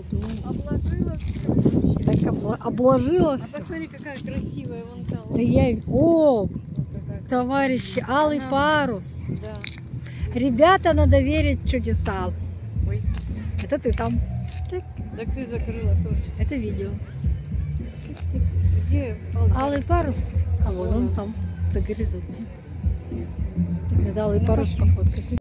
воду. Обложила все. Так обложила А все. посмотри, какая красивая вон та. Да я... О, Вот какая товарищи, алый Она- парус. Да. Ребята, надо верить в чудеса. Ой, Это ты там. Так, так ты закрыла тоже. это видео. Где Алый парус? А вон он там, на горизонте. Так, надо алый Ну, парус пошли. пофоткать.